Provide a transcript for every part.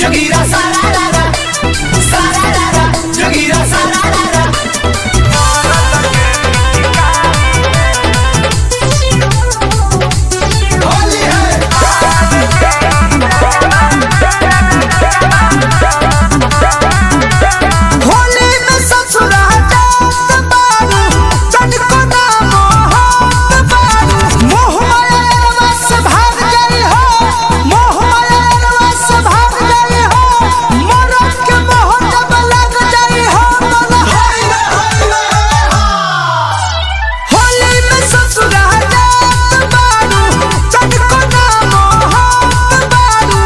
जोगीरा सारा जोगीरा सारा होली है होली में ससुराल बारू तनिको ना मोहत बारू मोह माया से भाग गई हो मोह माया से भाग गई हो मरद के मोह जब लग गई हो होली में ससुराल बारू तनिको ना मोहत बारू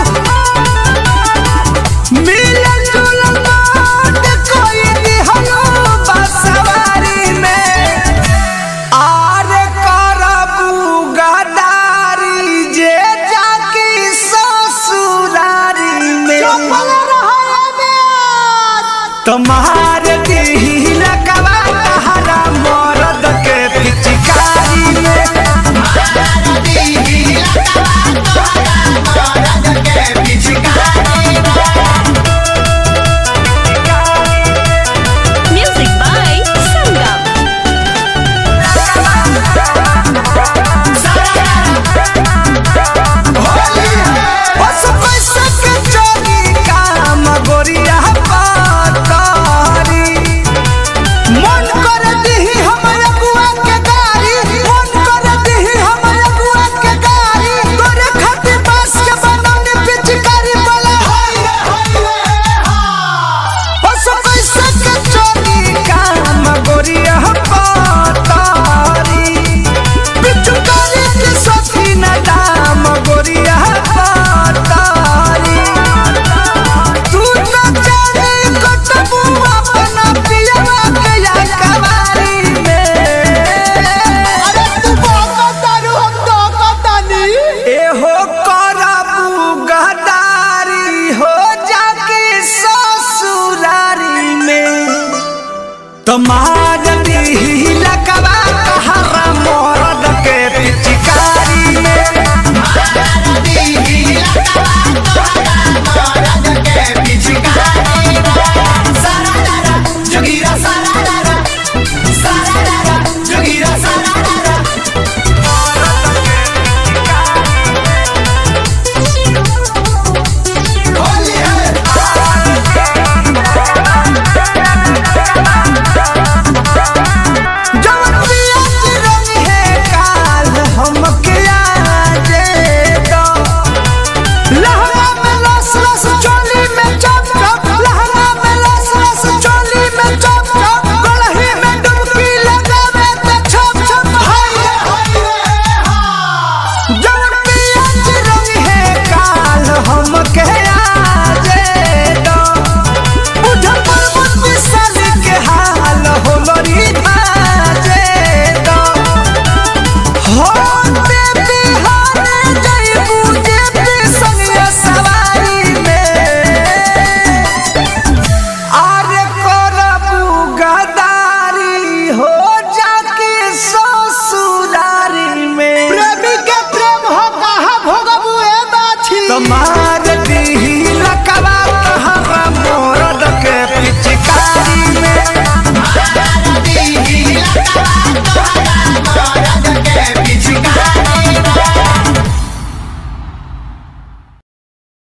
मिलन जुलन बात कोई निहलो बसवारी में आरे करबू गदारी जे जाकी ससुरारी में तुम्हारे दिल लकवा हरा मरद के पिचकारी में तुम्हारे दिल लकवा हरा मरद के पिचकारी में Music by Sangam. बस पैसा के चोरी काम गोरिया पातारी मन कर दीही हम अगुआ के गारी मन कर दीही हम अगुआ के गारी तोरे खातिर बांस के बनौनी पिचकारी वाला बस पैसा के चोरी काम गोरिया पातारी पिचकारी के सखी न दाम गोरिया पातारी तू न जाने कतबू अपना पियवा के या कवारी में अरे तू बाकतारू हम तो कतानी ए हो करबू गदारी हो जाके ससुरारी में तुम्हारे